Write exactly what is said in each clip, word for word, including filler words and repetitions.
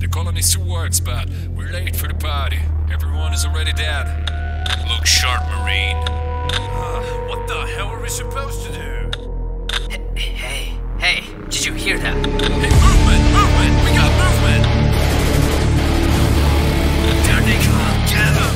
The colony still works, but we're late for the party. Everyone is already dead. Look sharp, Marine. Uh, what the hell are we supposed to do? Hey, hey, did you hear that? Hey, movement! Movement! We got movement! There they come! Get them!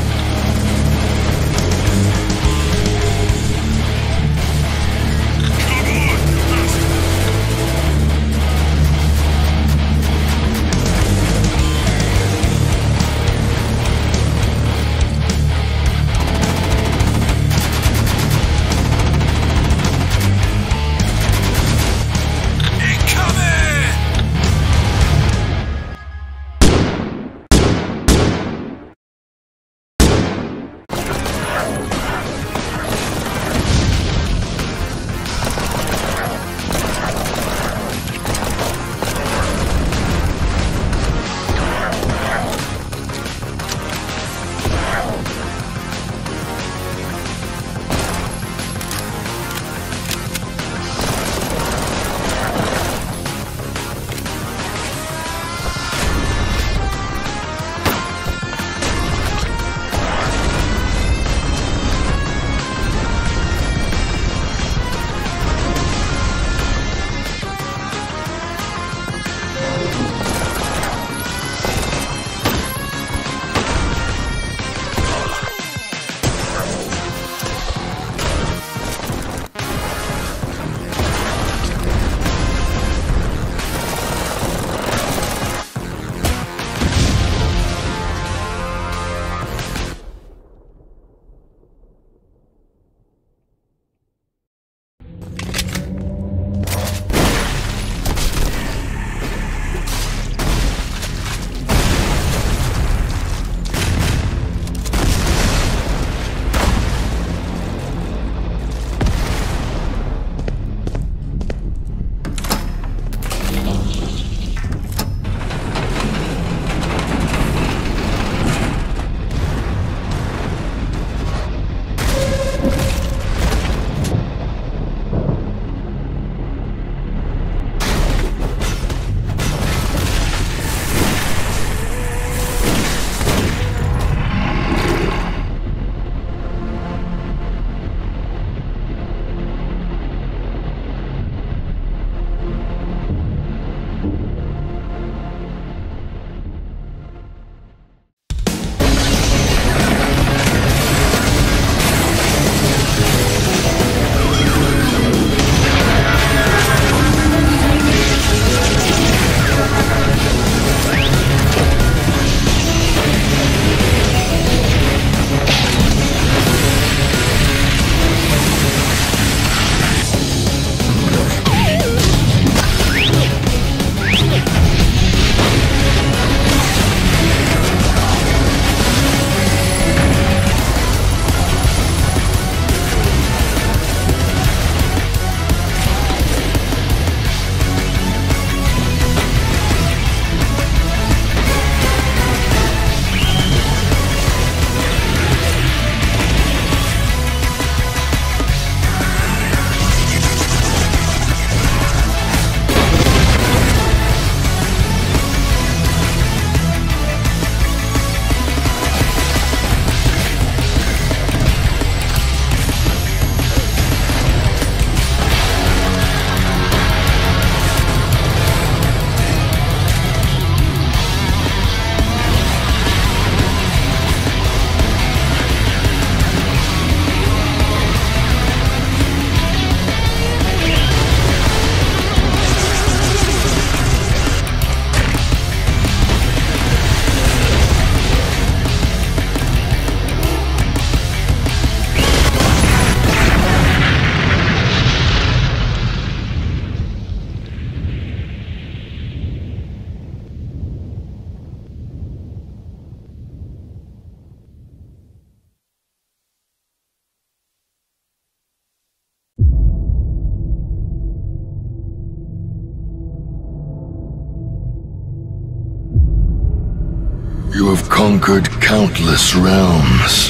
You have conquered countless realms,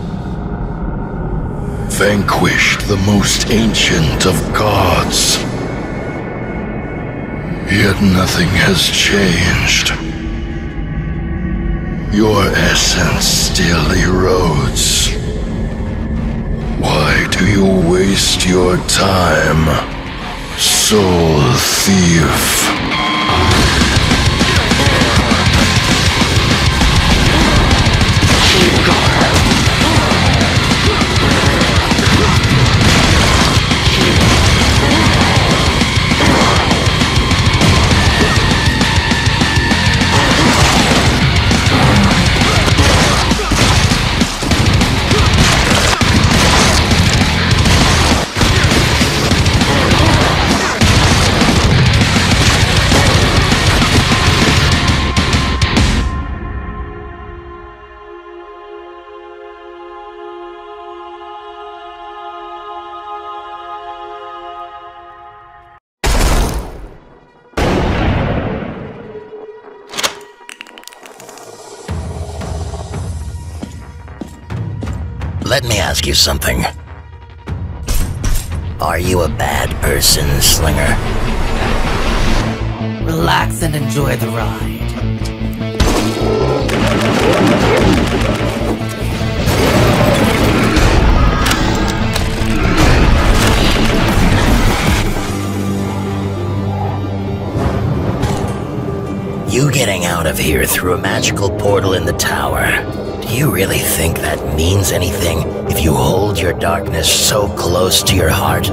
vanquished the most ancient of gods. Yet nothing has changed. your essence still erodes. Why do you waste your time, soul thief? Let me ask you something. Are you a bad person, Slinger? Relax and enjoy the ride. You getting out of here through a magical portal in the tower. Do you really think that means anything if you hold your darkness so close to your heart?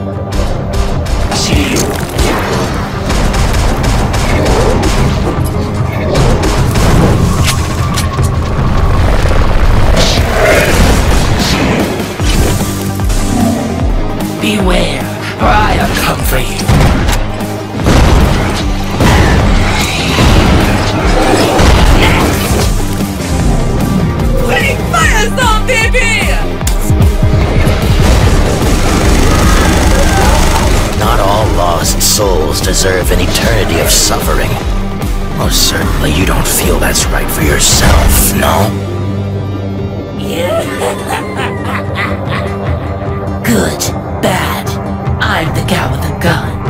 Beware, or I'll come for you. Not all lost souls deserve an eternity of suffering. Most certainly you don't feel that's right for yourself, no? Good, bad. I'm the guy with the gun.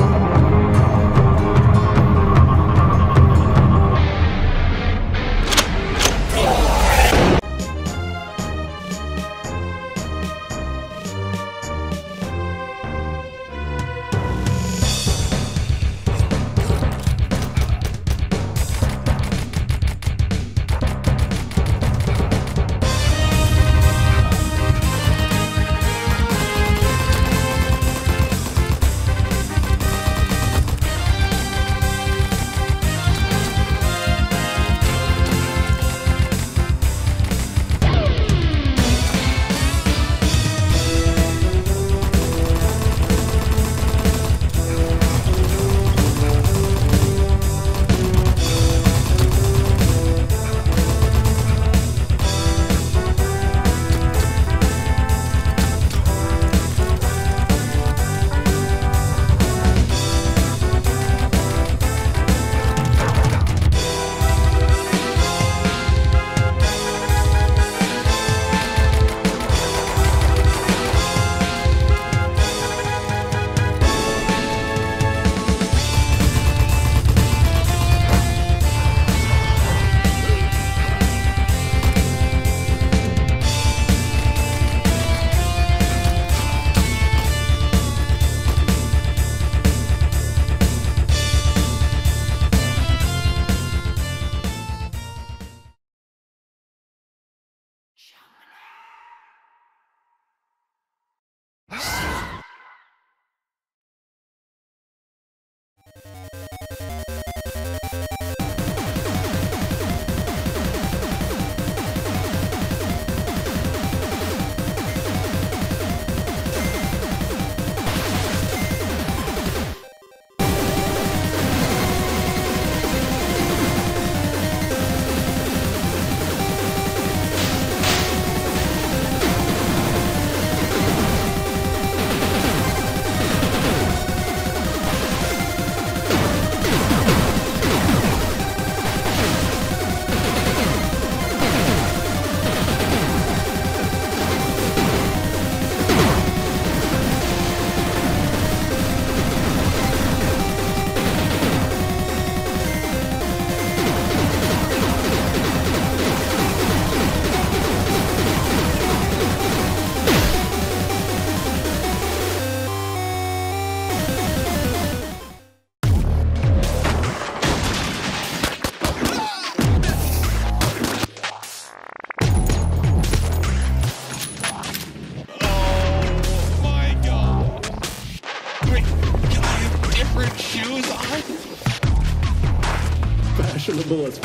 dodging the bullets.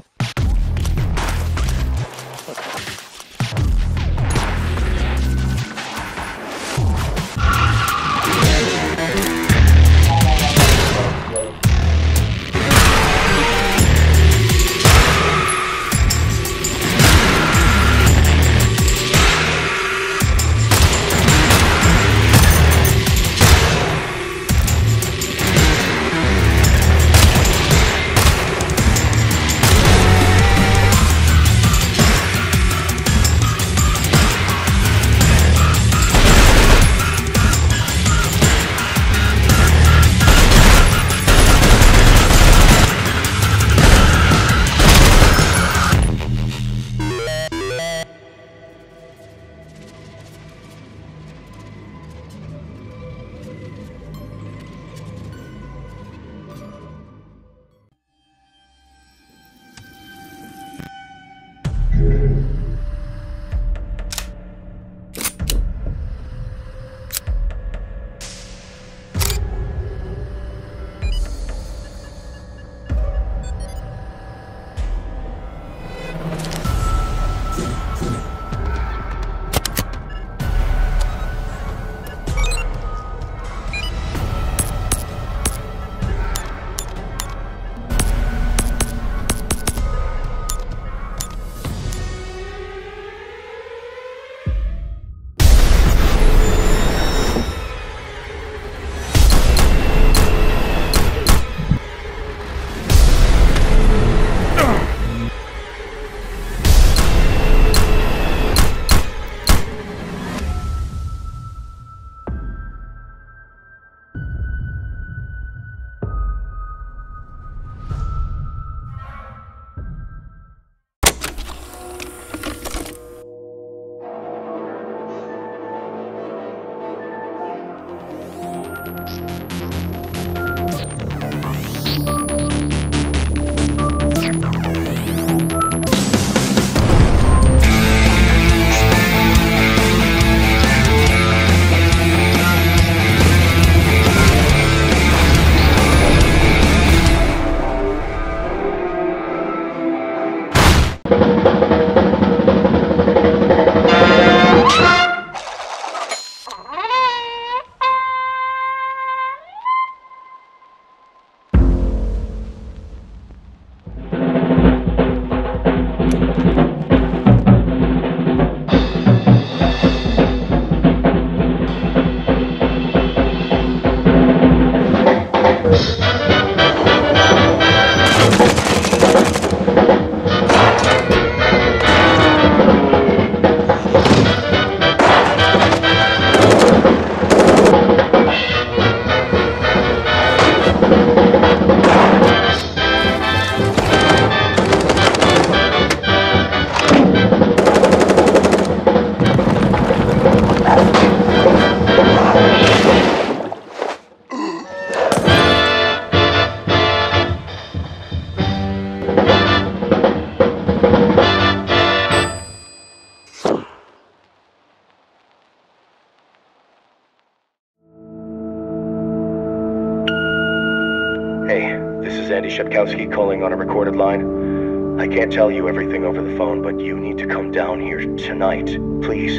Andy Shepkowski calling on a recorded line. I can't tell you everything over the phone, but you need to come down here tonight, please.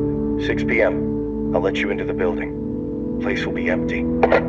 six p m I'll let you into the building. Place will be empty.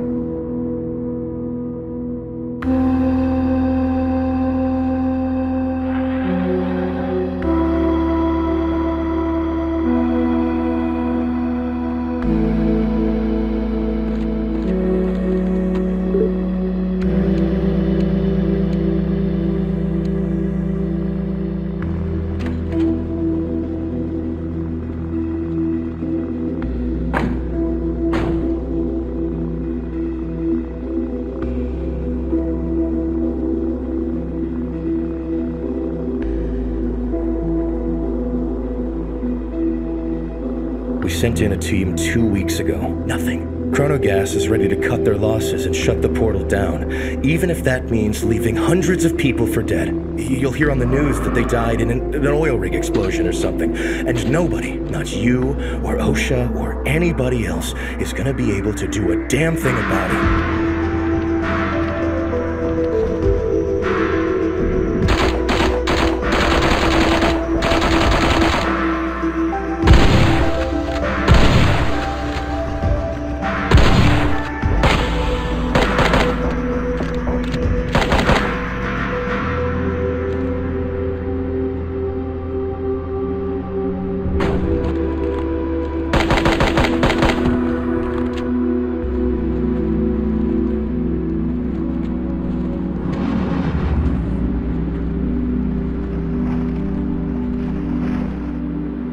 Sent in a team two weeks ago. Nothing. Chronogas is ready to cut their losses and shut the portal down, even if that means leaving hundreds of people for dead. You'll hear on the news that they died in an, an oil rig explosion or something, and nobody, not you or OSHA or anybody else, is gonna be able to do a damn thing about it.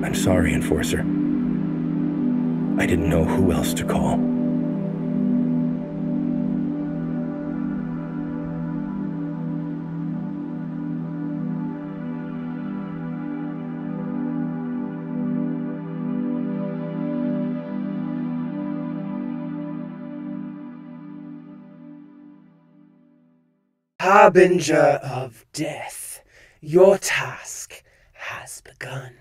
I'm sorry, Enforcer. I didn't know who else to call. Harbinger of death, your task has begun.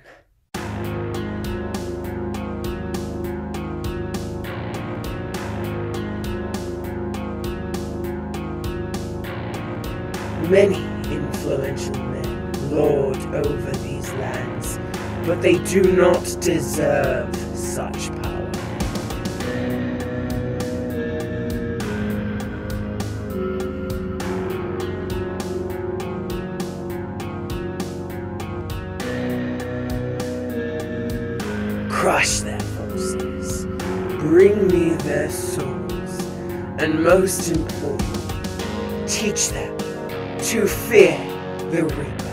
Many influential men lord over these lands, but they do not deserve such power. Crush their forces, bring me their souls, and most important, teach them to fear the Reaper.